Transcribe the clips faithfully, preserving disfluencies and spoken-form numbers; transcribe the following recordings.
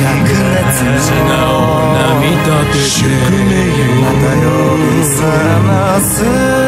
素直な見立てて宿命をまた呼び覚ます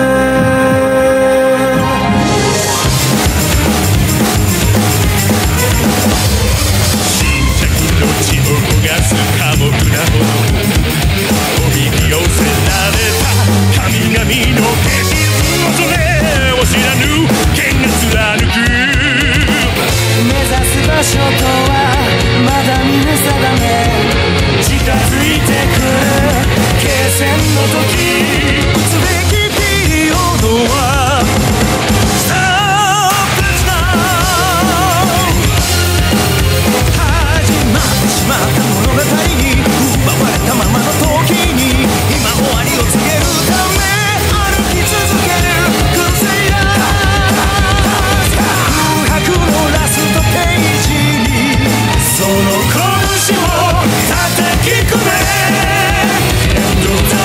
血を焦がす寡黙なほどおびき寄せられた神々の化身恐れを知らぬ剣が貫く目指す場所とはまだ見ぬ定め近づいてくる決戦の時打つべきピリオドはしまった物語に奪われたままの時に今終わりを告げるため歩き続けるクルセイダー空白のラストページにその拳を叩き込めエンドタ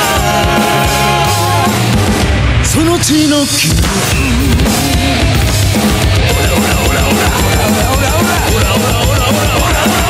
ワーその血の記憶オラオラオラオラオラオラオラオラオラオラオラオラオラ